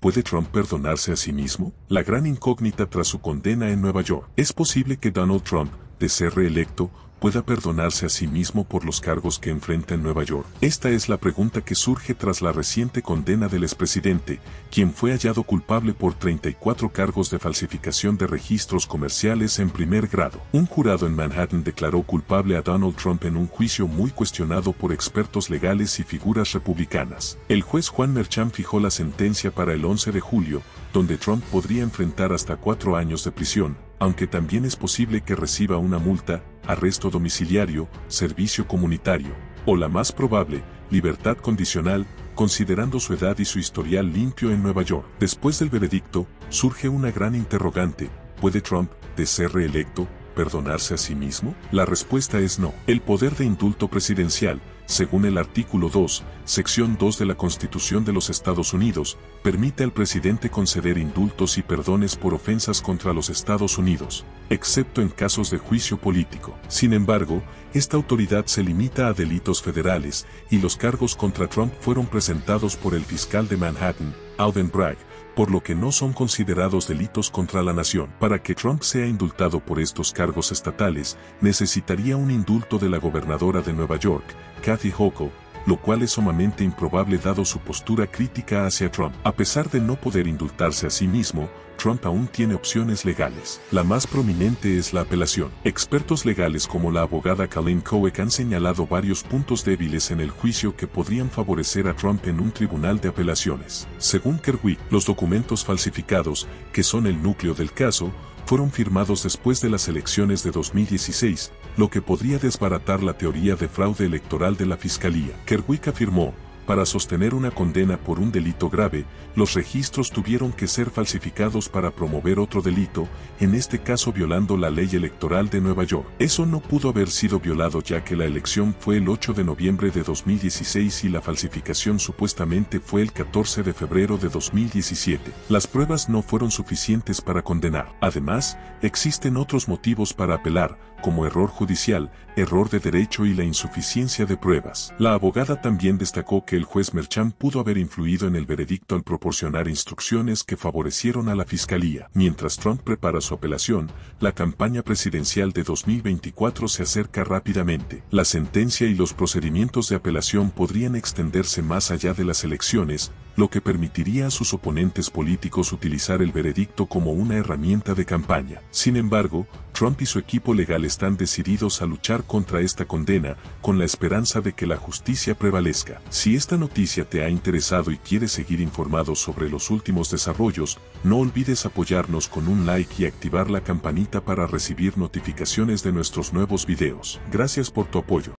¿Puede Trump perdonarse a sí mismo? La gran incógnita tras su condena en Nueva York. ¿Es posible que Donald Trump, de ser reelecto, pueda perdonarse a sí mismo por los cargos que enfrenta en Nueva York? Esta es la pregunta que surge tras la reciente condena del expresidente, quien fue hallado culpable por 34 cargos de falsificación de registros comerciales en primer grado. Un jurado en Manhattan declaró culpable a Donald Trump en un juicio muy cuestionado por expertos legales y figuras republicanas. El juez Juan Merchan fijó la sentencia para el 11 de julio, donde Trump podría enfrentar hasta 4 años de prisión, aunque también es posible que reciba una multa, arresto domiciliario, servicio comunitario, o la más probable, libertad condicional, considerando su edad y su historial limpio en Nueva York. Después del veredicto, surge una gran interrogante: ¿puede Trump, de ser reelecto, perdonarse a sí mismo? La respuesta es no. El poder de indulto presidencial, según el artículo 2, sección 2 de la Constitución de los Estados Unidos, permite al presidente conceder indultos y perdones por ofensas contra los Estados Unidos, excepto en casos de juicio político. Sin embargo, esta autoridad se limita a delitos federales, y los cargos contra Trump fueron presentados por el fiscal de Manhattan, Alvin Bragg, por lo que no son considerados delitos contra la nación. Para que Trump sea indultado por estos cargos estatales, necesitaría un indulto de la gobernadora de Nueva York, Kathy Hochul, lo cual es sumamente improbable dado su postura crítica hacia Trump. A pesar de no poder indultarse a sí mismo, Trump aún tiene opciones legales. La más prominente es la apelación. Expertos legales como la abogada Colleen Koeck han señalado varios puntos débiles en el juicio que podrían favorecer a Trump en un tribunal de apelaciones. Según Kerwick, los documentos falsificados, que son el núcleo del caso, fueron firmados después de las elecciones de 2016, lo que podría desbaratar la teoría de fraude electoral de la Fiscalía. Kerwick afirmó: para sostener una condena por un delito grave, los registros tuvieron que ser falsificados para promover otro delito, en este caso violando la ley electoral de Nueva York. Eso no pudo haber sido violado ya que la elección fue el 8 de noviembre de 2016 y la falsificación supuestamente fue el 14 de febrero de 2017. Las pruebas no fueron suficientes para condenar. Además, existen otros motivos para apelar, como error judicial, error de derecho y la insuficiencia de pruebas. La abogada también destacó que el juez Merchan pudo haber influido en el veredicto al proporcionar instrucciones que favorecieron a la Fiscalía. Mientras Trump prepara su apelación, la campaña presidencial de 2024 se acerca rápidamente. La sentencia y los procedimientos de apelación podrían extenderse más allá de las elecciones, lo que permitiría a sus oponentes políticos utilizar el veredicto como una herramienta de campaña. Sin embargo, Trump y su equipo legal están decididos a luchar contra esta condena, con la esperanza de que la justicia prevalezca. Si esta noticia te ha interesado y quieres seguir informado sobre los últimos desarrollos, no olvides apoyarnos con un like y activar la campanita para recibir notificaciones de nuestros nuevos videos. Gracias por tu apoyo.